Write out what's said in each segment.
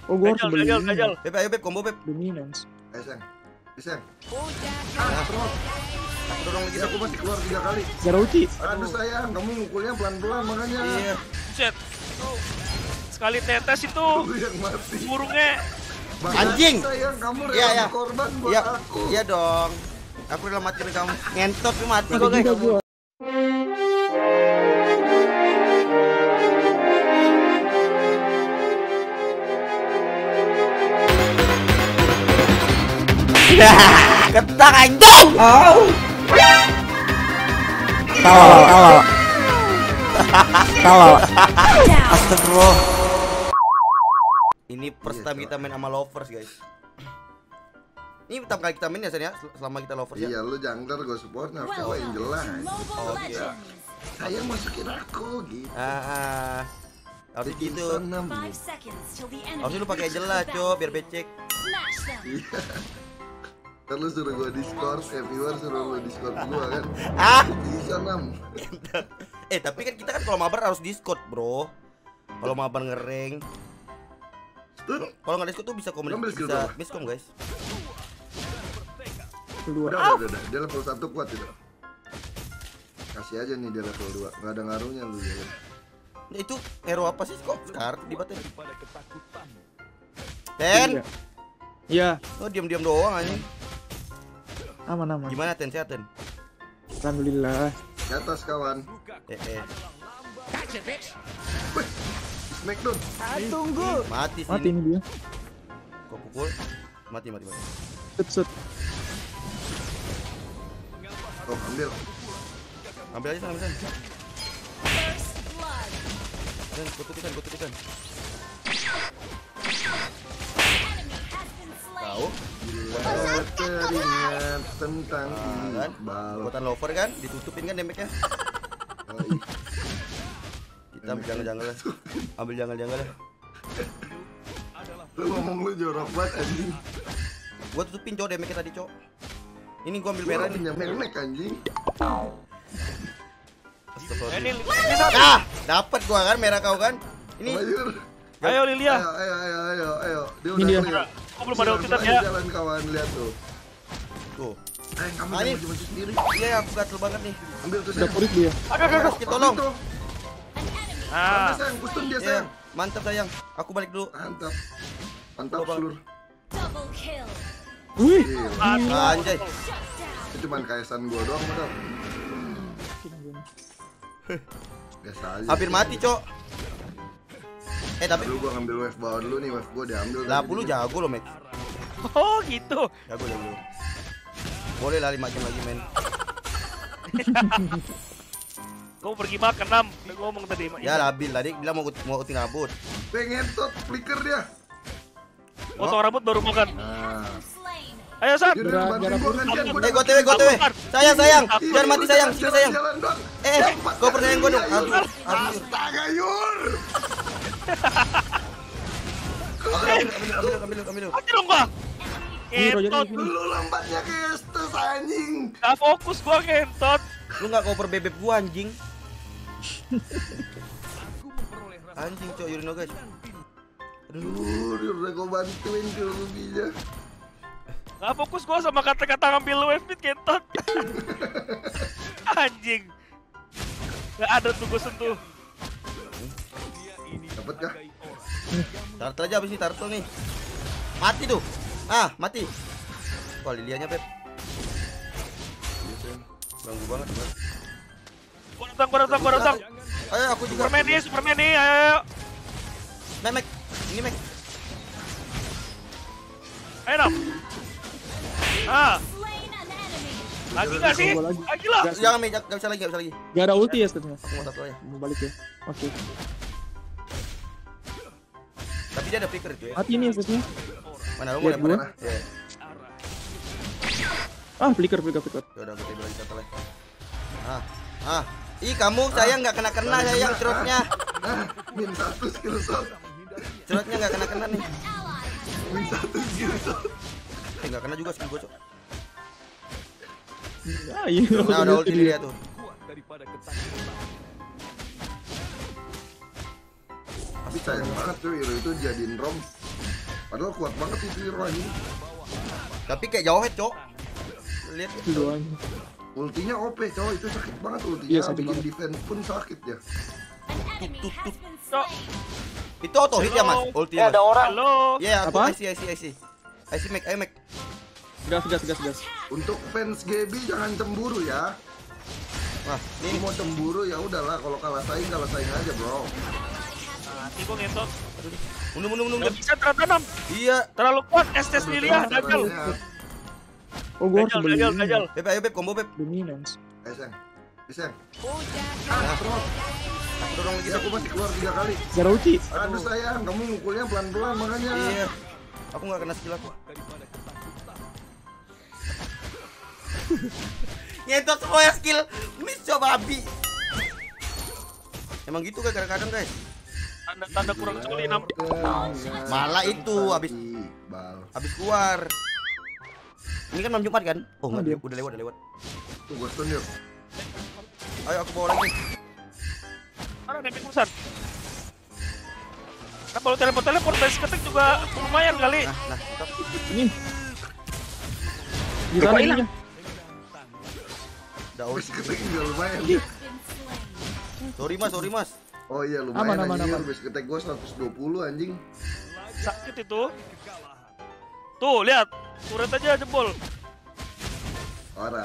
Oh, gua harus beli ini. Gajal. Beb, ayo Beb, combo Beb. Dominance. Ayo Sen. Sen. Dorong lagi Aku masih keluar 3 kali. Gak ada ulti. Aduh sayang, kamu mukulnya pelan-pelan makanya. Iya. Set. Sekali tetes itu Lu yang mati. burungnya. Anjing. Sayang, kamu Iya, iya. rela korban buat Iya, aku. iya dong. Aku udah mati dari kamu. Ngentot lu mati Mati kok guys. juga gua. Ketak anjing. Kalau. Astagfirullah. Ini first time kita main sama lovers guys. Ini pertama kali kita main ya Sen ya, selama kita lovers ya. Iya, lu jungler, gue support, harus tahu yang jelas. Oke. Sayang masukin aku gitu. Harus gitu. 6. Harusnya lu pakai jelas, Cok, biar becek. Iya. Ntar lu suruh gua Discord, viewer suruh lu Discord gua kan. Bisa 6. Tapi kan kita kan kalau mabar harus Discord, Bro. Kalau mabar ngereng. Kalau nggak Discord tuh bisa bisa miskom, guys. Udah. Dia level 1 kuat itu. Kasih aja nih dia level 2. Enggak ada ngaruhnya lu ya. Itu hero apa sih kok sekarang di batin? Ten. Iya. Oh, diam-diam doang anjing. Aman. Gimana Ten, sehat Ten? Alhamdulillah. Di atas kawan. Smackdown. Tunggu. Mati sini. Mati ini dia. Kok pukul? Mati. Set. Oh, ambil. Ambil aja sana. Dan kutukan. Tahu? Bila teringat tentang Kan? bal. Buatan lover kan, ditutupin kan damage-nya. Kita ambil jangan-jangan. Ambil jangan-jangan. Lu ngomong lu jorok banget anjing. Gua tutupin cowok damage-nya tadi, Cok. Ini gua ambil merah nih. Punya merek anjing. Ini Dapat gua kan merah kau kan. Ini ayo Lilia. Ayo. Dia Ini dia. clear. Aku belum ada ulti ya. Jalan kawan, lihat tuh. tuh. Kamu Ini. jangan maju sendiri. Iya, aku gatel banget nih. Ambil tuh Udah sayang. purit dia. Aduh. Kita tolong. Ah, Sayang, kustun dia Iya, sayang. mantap sayang. Aku balik dulu. Mantap. Mantap Coba. seluruh. Wih. Gila. Anjay. Itu cuman kaisan gua doang modal. Biasa aja. Hampir mati, Cok. Tapi Dulu gua ngambil wave bawah dulu nih, wave gua diambil. lah tadi. lu jago lo, Max. oh gitu. Jago. Boleh lah 5 jam lagi main. Kamu pergi makan 6. Udah ngomong tadi. Ya labil tadi bilang mau uting rambut. Pengen tot flicker dia. Potong rambut baru makan. Nah. Ayo San. Yaudah, bantuin gua kan, Jan. Gua TW. Sayang. Jangan mati sayang, sini sayang. Jalan dong. Kau percaya gua dong. Aduh. Astaga, Yur. Ambil. Mati dong gua. Kentot. Lu lambatnya ke Estes anjing. Gak fokus gua kentot. Lu enggak cover bebek gua anjing. Anjing, Cok, Yurino guys. Aduh. Udah gua bantuin ke rubinya. Gak fokus gua sama kata-kata ngambil wave speed kentot. Anjing. Gak ada tuh gua sentuh. Dapat kah? Turtle aja abis ini turtle nih. Mati tuh. Mati. Wah, Lilianya, Beb. Ganggu banget, Beb. Gua datang. Ayo, aku juga. Superman nih, ayo. Mac. Ini Mac. Ayo dong. Lagi gak sih? Lagi lah. Jangan, Mac. Gak bisa lagi. Gak ada ulti ya sebenarnya. Aku mau satu aja. Mau balik ya. Oke. Tapi dia ada flicker itu ya. Mati ini Esnya. Mana lu mau Lihat lempar? gua. Ya. Flicker. Ya udah, aku tidur lagi satu lagi. Ih, kamu sayang nggak kena sayang cerotnya. Min 1 skill shot. Cerotnya nggak kena nih. Min 1 skill shot. Nggak kena juga skill gua, Cok. Iya. Nah, udah ulti dia tuh. Tapi sayang banget tuh Hero itu jadiin rom. Padahal kuat banget itu hero ini. Tapi kayak jauh head, Cok. Lihat. Itu doang. Ultinya OP coy, itu sakit banget ultinya. Iya, sakit bikin banget. defense pun sakit ya. Cok. Itu auto hit ya, Mas? Ulti. Ya, ada orang. Halo. Ya, aku Apa? I see. Mac, ayo Mac. Gas. Untuk fans Gaby jangan cemburu ya. Wah, Ini mau cemburu ya udahlah, kalau kalah saing aja, bro. Nanti gua ngentot. Mundur. Nggak bisa tertanam. Iya. Terlalu kuat Estes Lilia, gagal. Oh, gua harus beli ini. Gagal. Beb, ayo Beb, combo Beb. Dominance. Iseng. Dorong lagi Aku masih keluar 3 kali. Zara ulti. Aduh sayang, kamu mukulnya pelan-pelan makanya. Iya. Aku nggak kena skill aku. Nyentot semua ya skill. Miss coba babi. Emang gitu kan kadang-kadang guys. Tanda kurang sekali 6. Malah itu habis keluar. Ini kan malam Jumat kan? Oh enggak, udah lewat. Tuh gua stun yuk. Ayo aku bawa lagi. Mana nempel kusan? Nah, kalau teleport base ketik juga lumayan kali. Nah, mantap. Ini. Di sana ininya. Daun. Base ketek juga lumayan. Sorry mas. Oh iya lumayan Aman. anjing. Base ketek gua 120 anjing. Sakit itu. Tuh, lihat. Turret aja jebol. Parah.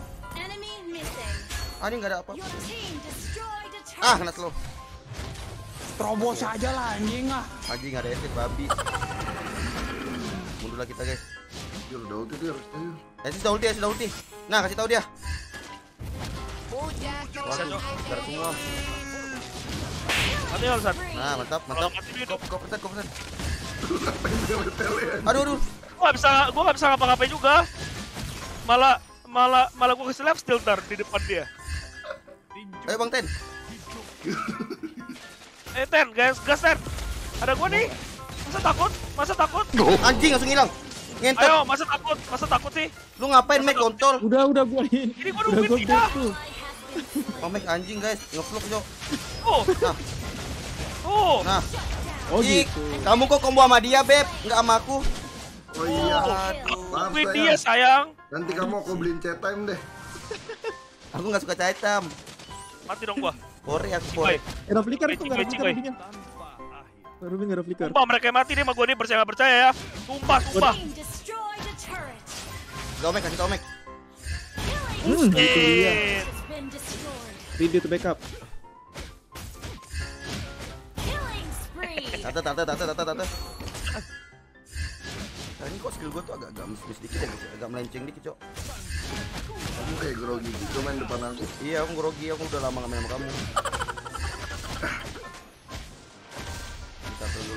Ah, ini nggak ada apa. Ah, kena slow. Terobos aja lah anjing ah. Anjing nggak ada exit babi. Mundur lah kita guys. Yur, udah ulti dia harusnya yur. Sudah ulti. Nah, kasih tahu dia. Bisa, Cok. Garap semua. Mati Alsan. Nah, mantap. Kalau mati dia hidup. Kau persen. Ngapain dia tele ya? Aduh. Gua nggak bisa ngapa-ngapain juga. Malah gua kasih left steal ntar di depan dia. Ayo Bang Ten. Ten, gas Ten. Ada gua nih. Masa takut? Anjing langsung hilang. Ngentot. Ayo, masa takut sih? Lu ngapain Mac kontol? Udah gua ini. Ini gua Udah nungguin gua dia. tuh. Mac anjing guys, ngevlog yo. Tuh. Nah. Tuh. Nah. Oh Ih, gitu. kamu kok combo sama dia, Beb? Enggak sama aku. Oh iya. Aduh. Maaf Nungguin dia, sayang. sayang. Nanti kamu aku beliin chat time deh. Aku enggak suka item. Mati dong gua. Pore aku pore. Ada flicker itu enggak ada Cing, flicker cing, rubinya. Ruby enggak ada flicker. Sumpah mereka yang mati dia sama gua nih, percaya nggak percaya ya. Sumpah. Kasih tau Mac. Itu dia. Ready to backup. Tata. Nah, ini kok skill gua tuh agak miss dikit ya guys. Agak melenceng dikit, Cok. Kamu kayak grogi gitu main depan aku. Iya, aku grogi, aku udah lama nggak main sama kamu. Kita dulu.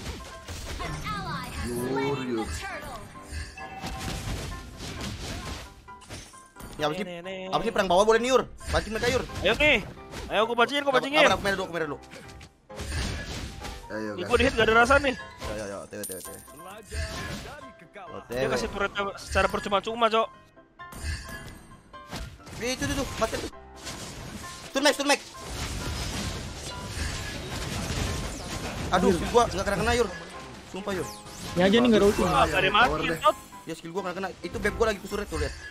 Yur. Ya, abis ini perang bawah boleh nih, Yur. Pancing mereka, Yur. Ayo nih. Ayo gua pancingin. Aku merah dulu. Ayo Ini guys. gua di-hit gak ada rasa nih. Ya, TW. Dia kasih turret secara percuma-cuma, Cok. Itu mati tuh. Stun Mac. Aduh, skill gua enggak kena Yur. Sumpah, Yur. Ini aja nih enggak ada ulti. Wah, gak ada mati, Power deh. Tot. Ya skill gua kena. Itu beb gua lagi kusuret tuh, lihat.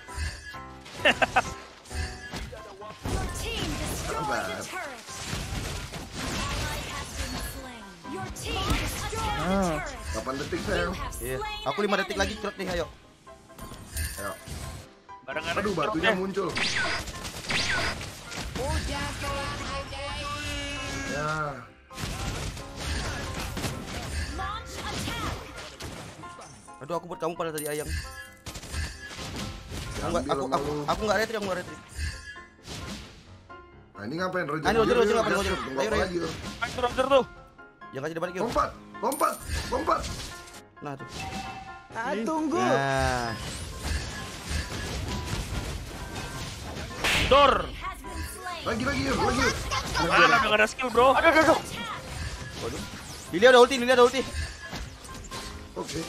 Ah. 8 detik sayang. Iya. Aku 5 detik lagi curut nih, ayo. Ayo. Barengan Aduh, batunya muncul. Ya. Aduh, aku buat kamu pada tadi ayam. Aku enggak retri, Nah, ini ngapain Roger? Ah, ini Roger, ngapain Roger? Tunggu Ayo, apa ayo. lagi, Yur? Roger tuh. Jangan kasih balik, Yur. Lompat. Nah, tuh. Tunggu. Nah. Dor. Lagi Yur, lagi. Mana udah gak ada skill, bro. Waduh. Lilia ada ulti. Oke.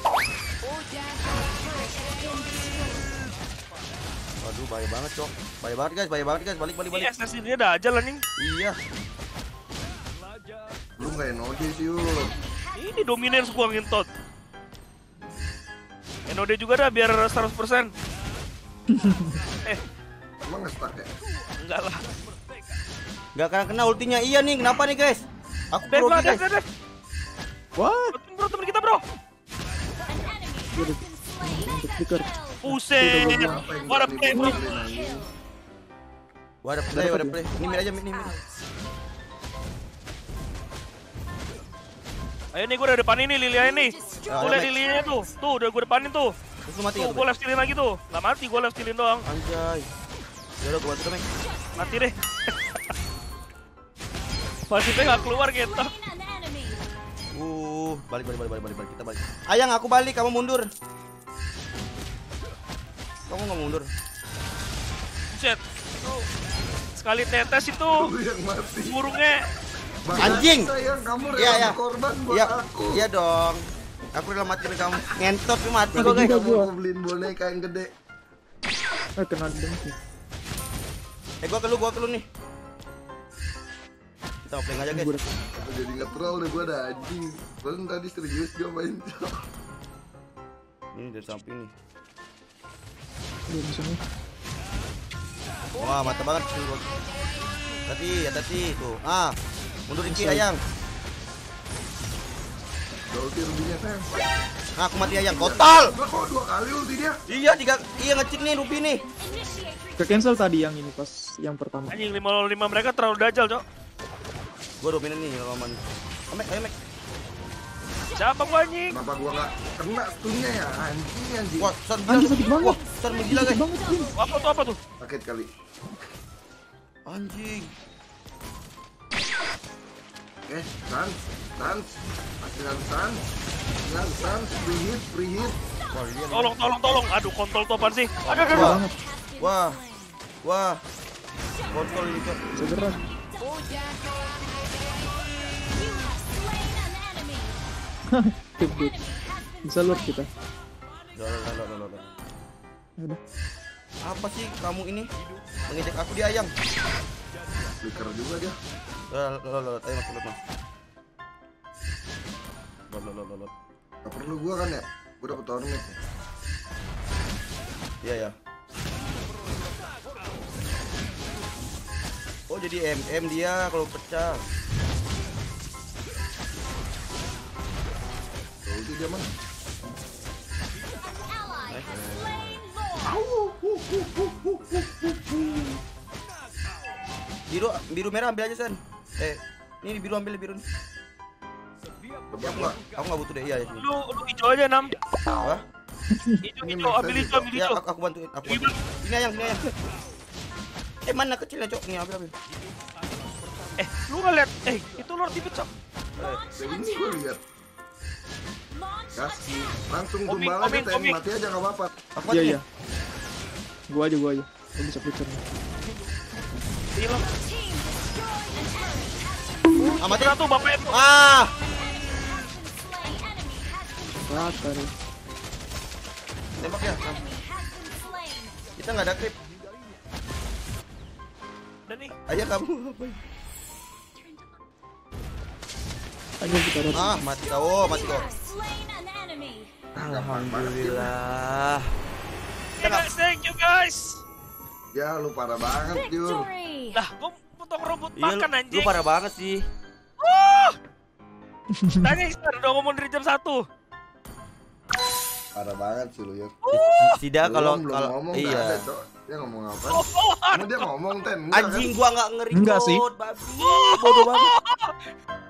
Waduh, bahaya banget, Cok. Bahaya banget, guys. Balik. Ini SS ini ada aja lah nih. Iya. Lu nggak NOD sih, Yur. Ini dominance gua ngentot. NOD juga dah biar 100%. Emang nge-stuck ya? Enggak lah. Nggak kena ultinya iya nih. Kenapa nih guys? Aku Dev lah, grogi guys. Dev. What? Bro, temen kita bro. Untuk flicker. Buset. What a play bro. Wadah play. Ini mid aja mid. Ayo nih gue udah depanin nih Lilia ini. Ah, Gue liat ada Lilianya tuh. Tuh udah gue depanin tuh. Terus lu mati Tuh nggak? gue left stealin lagi tuh. Gak mati, gue left stealin doang. Anjay. Ya udah gua bantu dong. Mati deh. Pasifnya gak keluar gitu. Balik kita balik. Ayang aku balik, kamu mundur. Kamu nggak mundur. Buset. Tuh. Sekali tetes itu Lu yang mati. burungnya. Anjing. Sayang, kamu Iya, rela iya. korban buat Iya, aku. iya dong. Aku udah mati nih kamu. Ngentot tuh mati Mati gua guys. juga. Kamu mau beliin boneka yang gede. Kena dong sih. Gua ke lu nih. Kita offline aja guys. Aku jadi nge-troll deh, gua ada anjing. Padahal tadi serius gua main. Ini dari samping nih. Di sini. Wah, mantap banget sih gua. Hati tuh. Mundur Iki Ayang. Ulti rubinya sayang. Aku mati Ayang. Total. Gua kok 2 kali ulti dia. Iya, 3. Iya nge-cheat nih Ruby nih. Ke cancel tadi yang ini pas yang pertama. Anjing 5 mereka terlalu dajal, Cok. Gua dominan nih lawan. Ayo Mek. Siapa gua anjing? Kenapa gua nggak kena stunnya ya? Anjing. Wah, San Anjing sakit banget. Wah, San gila guys. banget, Jin. Apa tuh? Sakit kali. Anjing. Sans. Sans, free hit. Wah, dia. Tolong. Aduh, kontol tuh apaan sih? Aduh. Banget. Wah. Kontrol ini Cok. Segera. Kebut. Bisa lord kita. Loh. Udah. Apa sih kamu ini? Mengejek aku dia Ayang. Flicker juga dia. Loh, ayo masuk Mas. Loh. Gak perlu gua kan ya? Gua dapet ornament. Iya. Oh, jadi MM dia kalau pecah. Ulti dia mana? Biru merah ambil aja San. Ini biru ambil biru nih. Aku nggak butuh deh iya ya. Lu hijau aja 6. Wah, Hijau, ambil hijau. ya aku bantuin. Sini Ayang. Mana kecilnya Cok? Nih ambil. Lu nggak lihat? Itu Lord Tibet, Cok. Ini gua lihat. Kasih. Langsung Koming, tumbal aja, koming. mati aja nggak apa-apa. Aku Iya. Gua aja. Gua bisa flicker. Hilang. Mati Tuh bapaknya tuh. Rata nih. Tembak ya. Kita nggak ada creep. Dan nih. Ayah kamu. Ayo kita rot. Mati kau. Alhamdulillah. Thank you guys. Ya lu parah banget Jur. Lah, gua potong rumput Iya, makan lu anjing. parah banget sih. Tanya Istar, udah ngomong dari jam 1. Parah banget sih lu ya. Tidak kalau Belum ngomong, nggak iya. ada, Cok. Dia ngomong apa? Oh, Dia ngomong Ten. Enggak, Anjing gua nggak ngeri. Enggak sih. Babi. Bodoh banget.